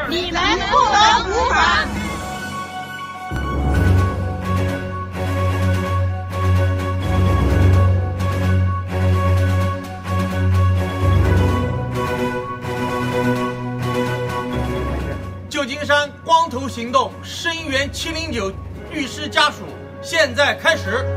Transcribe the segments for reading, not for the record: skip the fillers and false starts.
你们不能无法。 旧金山光头行动声援709律师家属，现在开始。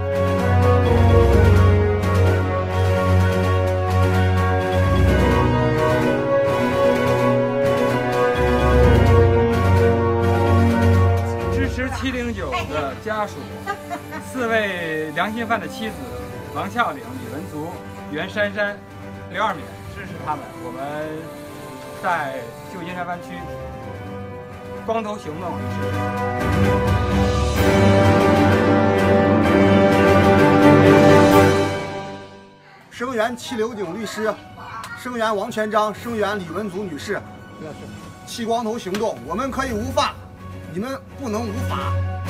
支持709的家属，4位良心犯的妻子王俏玲、李文足、袁珊珊、刘二敏，支持他们。我们在旧金山湾区光头行动声援709律师，声援王全璋，声援李文足女士。弃光头行动，我们可以无法，你们不能无法。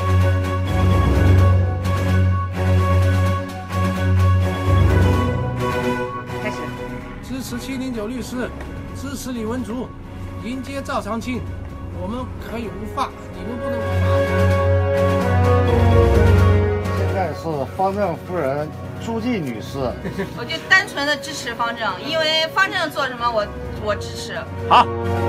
开始。 支持709律师，支持李文足，迎接赵长青。我们可以无法，你们不能无法。现在是方正夫人朱骥女士， 我就单纯的支持方正，因为方正做什么我支持。 好。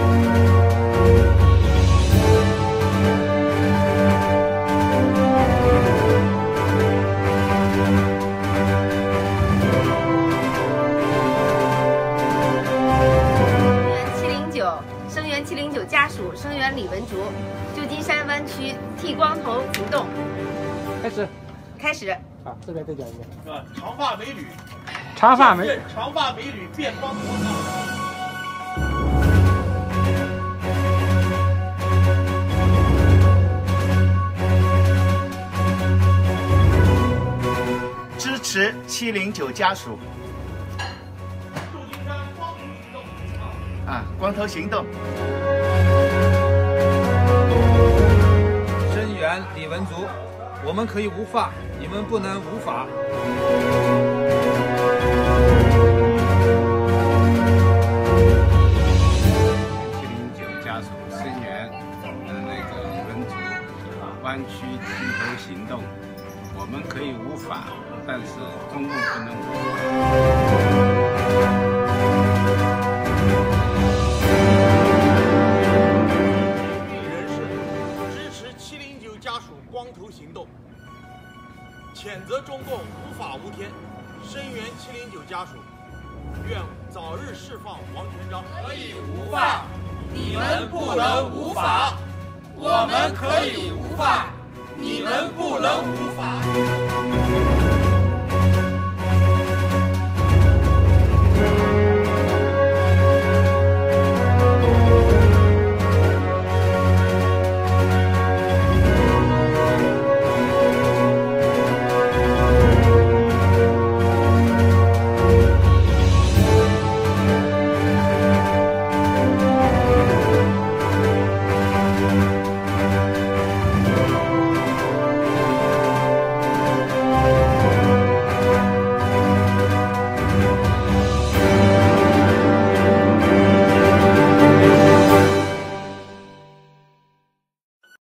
声援709家属，声援李文足，旧金山湾区剃光头行动。开始。 好，这边再讲一遍。 长发美女， 长发美女变光头。 支持709家属。光头行动， 声援李文足，我们可以无法，你们不能无法。 709家属声援李文足湾区剃头行动，我们可以无法，但是中共不能无法。 光头行动，谴责中共无法无天，声援709家属，愿早日释放王全璋。 可以无法，你们不能无法；我们可以无法，你们不能无法。